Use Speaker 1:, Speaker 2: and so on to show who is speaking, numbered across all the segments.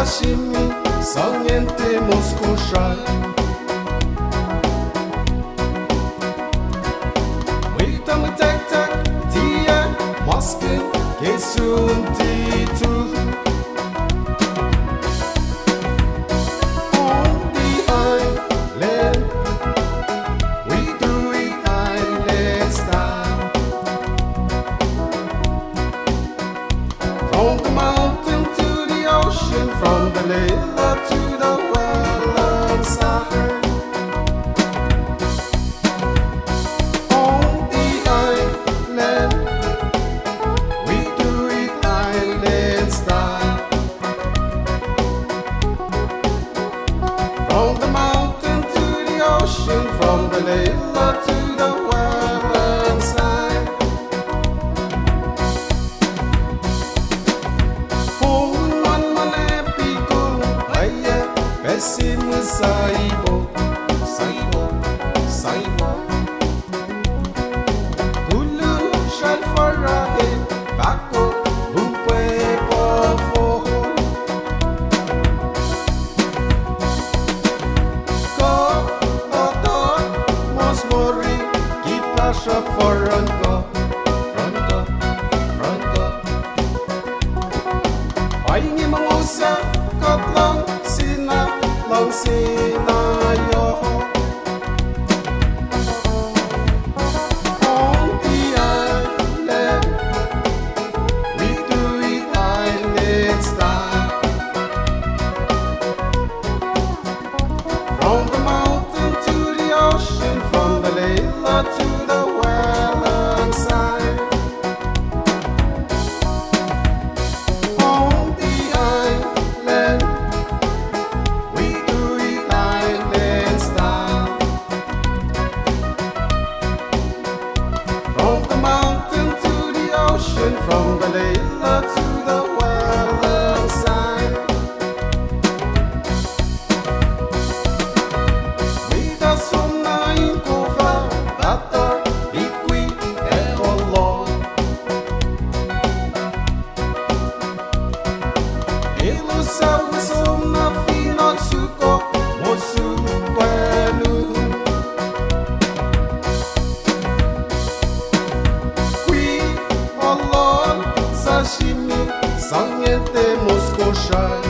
Speaker 1: sashimi, sangentemos Kosrae. Muita mutek tia, maske, que suntitu. On the island, we do it island style. From the mountain to the ocean, from the Lila to the well side. On the island, we do it island style. From the mountain to the ocean, from the Lila to the well side. Pessimo saibo, saibo, saibo. Kulu shall farahe, bako, humpe pofo. Ko oto, mosmori, kipasha foranko, franco, franco. Paingi mangusa, katlang sina. Sinayo. On the island, we do it island style. From the mountain to the ocean, from the Lila to the well side. On the island, from the Lila to the well side. Vida somna in kova, data liqui e Allah. Elo salve somna fino al suco, mosu quelu. Sashimi, sangentemos Kosrae.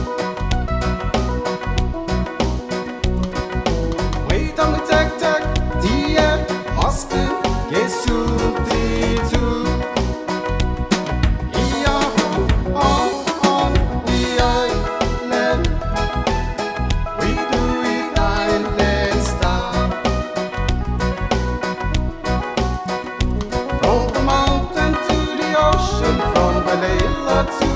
Speaker 1: Wait a mutek tia, maske, que suntitu. On the island, we do it island style. From the mountain to the ocean, from the Lila to